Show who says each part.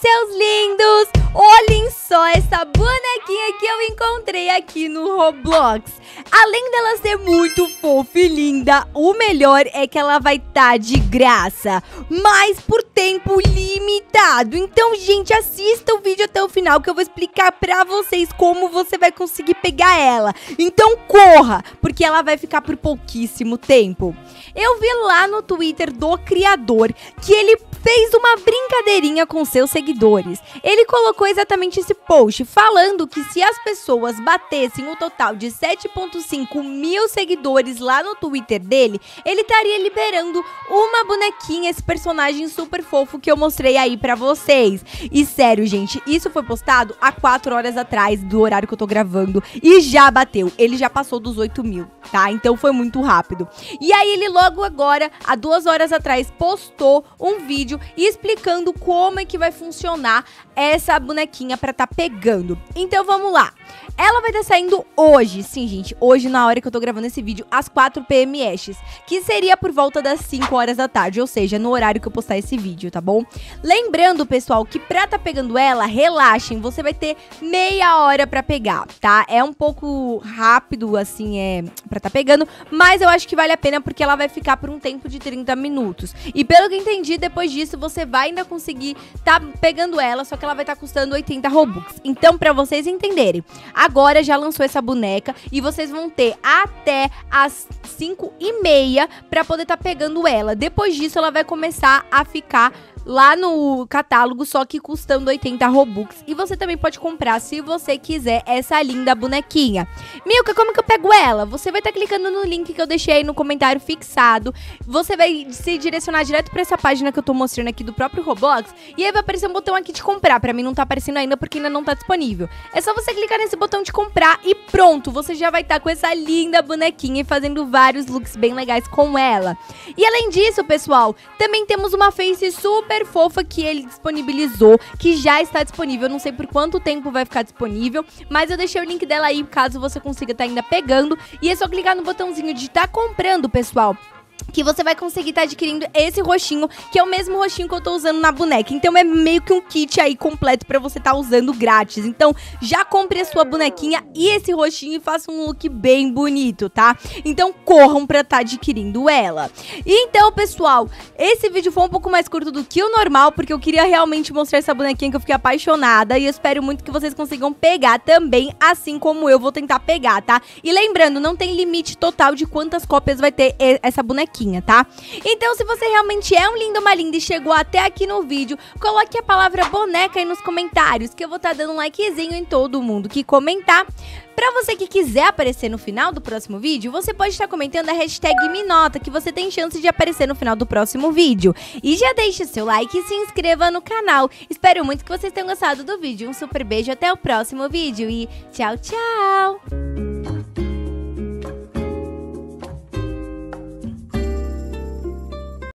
Speaker 1: seus lindos! Olhem só essa bonequinha que eu encontrei aqui no Roblox. Além dela ser muito fofa e linda, o melhor é que ela vai estar de graça, mas por tempo limitado. Então, gente, assista o vídeo até o final que eu vou explicar pra vocês como você vai conseguir pegar ela. Então, corra, porque ela vai ficar por pouquíssimo tempo. Eu vi lá no Twitter do criador que ele fez uma brincadeirinha com seus seguidores. Ele colocou exatamente esse post falando que se as pessoas batessem o total de 7,5 mil seguidores lá no Twitter dele, ele estaria liberando uma bonequinha, esse personagem super fofo que eu mostrei aí pra vocês. E sério, gente, isso foi postado há 4 horas atrás do horário que eu tô gravando e já bateu. Ele já passou dos 8 mil, tá? Então foi muito rápido. E aí ele logo agora, há 2 horas atrás, postou um vídeo explicando como é que vai funcionar essa bonequinha pra tá pegando. Então vamos lá. Ela vai estar saindo hoje, sim, gente, hoje na hora que eu tô gravando esse vídeo, às 4 p.m. que seria por volta das 5 horas da tarde, ou seja, no horário que eu postar esse vídeo, tá bom? Lembrando, pessoal, que pra tá pegando ela, relaxem, você vai ter meia hora pra pegar, tá? É um pouco rápido, assim, pra tá pegando, mas eu acho que vale a pena porque ela vai ficar por um tempo de 30 minutos. E pelo que eu entendi, depois disso, você vai ainda conseguir tá pegando ela, só que ela vai estar custando 80 Robux. Então, pra vocês entenderem, agora já lançou essa boneca e vocês vão ter até as 5h30 pra poder tá pegando ela. Depois disso, ela vai começar a ficar lá no catálogo, só que custando 80 Robux. E você também pode comprar, se você quiser, essa linda bonequinha. Milka, como que eu pego ela? Você vai estar clicando no link que eu deixei aí no comentário fixado. Você vai se direcionar direto pra essa página que eu tô mostrando aqui do próprio Roblox. E aí vai aparecer um botão aqui de comprar. Pra mim não tá aparecendo ainda porque ainda não tá disponível. É só você clicar nesse botão de comprar e pronto. Você já vai estar com essa linda bonequinha e fazendo vários looks bem legais com ela. E além disso, pessoal, também temos uma face super fofa que ele disponibilizou, que já está disponível. Eu não sei por quanto tempo vai ficar disponível, mas eu deixei o link dela aí caso você consiga estar ainda pegando. E é só clicar no botãozinho de estar comprando, pessoal, que você vai conseguir estar adquirindo esse roxinho, que é o mesmo roxinho que eu tô usando na boneca. Então é meio que um kit aí completo pra você tá usando grátis. Então já compre a sua bonequinha e esse roxinho e faça um look bem bonito, tá? Então corram pra tá adquirindo ela. Então, pessoal, esse vídeo foi um pouco mais curto do que o normal, porque eu queria realmente mostrar essa bonequinha que eu fiquei apaixonada. E eu espero muito que vocês consigam pegar também, assim como eu vou tentar pegar, tá? E lembrando, não tem limite total de quantas cópias vai ter essa bonequinha, tá? Então, se você realmente é um lindo, uma linda e chegou até aqui no vídeo, coloque a palavra boneca aí nos comentários, que eu vou estar dando um likezinho em todo mundo que comentar. Pra você que quiser aparecer no final do próximo vídeo, você pode estar comentando a hashtag Minota, que você tem chance de aparecer no final do próximo vídeo. E já deixe seu like e se inscreva no canal. Espero muito que vocês tenham gostado do vídeo. Um super beijo, até o próximo vídeo e tchau, tchau!